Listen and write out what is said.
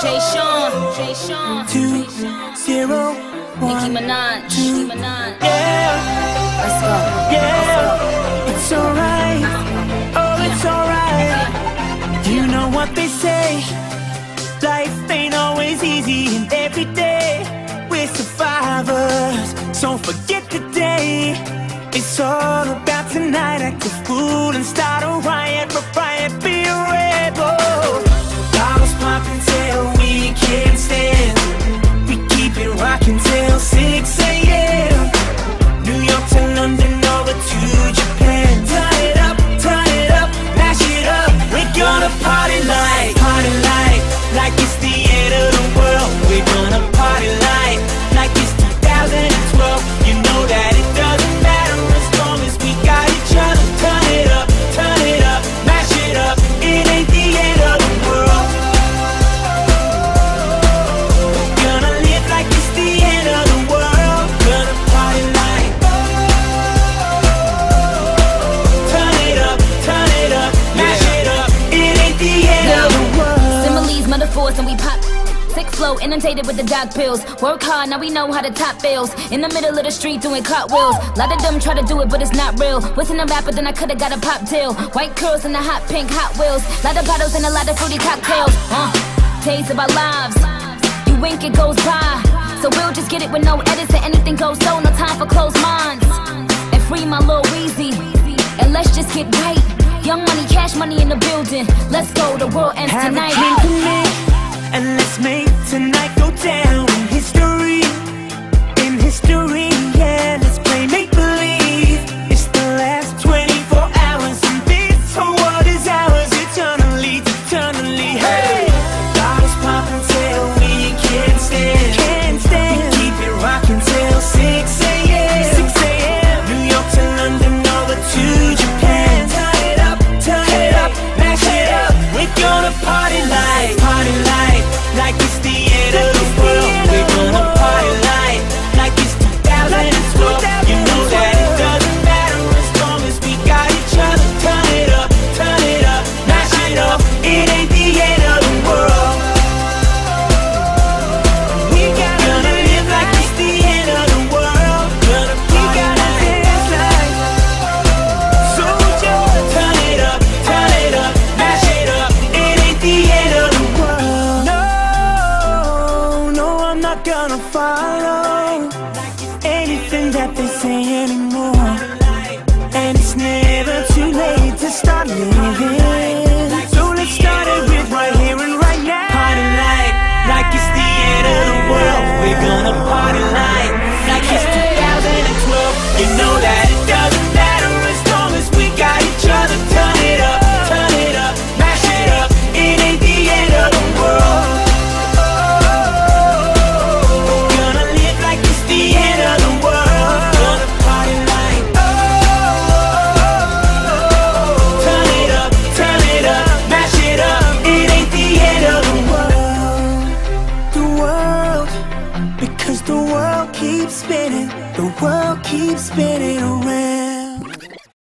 Jay Sean, 201. Nicki Minaj. Yeah, Let's go. yeah, it's alright. Oh, it's alright. You know what they say, life ain't always easy, and every day we're survivors. So forget the day, it's all about tonight. Act a fool and start a riot, be a rebel. Bottles popping till we can't stand. We keep it rocking till 6 a.m. New York to London, over to Japan. Turn it up, mash it up. We're gonna party like it's the end of the world. We're gonna party like it's 2012. You know that it doesn't matter as long as we got each other. Turn it up, mash it up. It ain't the end of the world. We're gonna live like it's the end of the world. Gonna party like. Turn it up, mash it up. It ain't the end of the world. Similes, metaphors, and we pop. Sick flow, inundated with the dog pills. Work hard, now we know how to top bills. In the middle of the street doing cartwheels. Lot of them try to do it, but it's not real. Wasn't a rapper, then I could've got a pop deal. White curls and the hot pink Hot Wheels. Lot of bottles and a lot of fruity cocktails. Days of our lives, you wink, it goes by. So we'll just get it with no edits and anything goes so. No time for closed minds. And free my Lil Weezy, and let's just get right. Young money, cash money in the building. Let's go, the world ends tonight. Have a drink with me, and let's make tonight go down in history. In history, yeah, let's play make-believe. It's the last 24 hours, and this whole world is ours eternally. Hey, bottles popping till we can't stand. We keep it rocking till 6 a.m. New York to London, over to Japan. Turn it up, mash it up. We're gonna party like it's the end of the world. We're gonna party like it's 2012. You know that it doesn't matter as long as we got each other. Turn it up, mash it up. It ain't the end of the world. We gonna live like it's the end of the world. Gonna party dance like. So just turn it up, mash it up. It ain't the end of the world. No, I'm not gonna follow anything that they say anymore. And it's never too late to start living. So let's start it with right here and right now. Party like it's the end of the world. We're gonna party like it's 2012. You know that it doesn't matter as long as we got each other. Turn it up, mash it up. It ain't the end of the world. Gonna live like it's the end of the world. Gonna party like. Turn it up, mash it up. It ain't the end of the world. The world, because the world keeps spinning. The world keeps spinning around.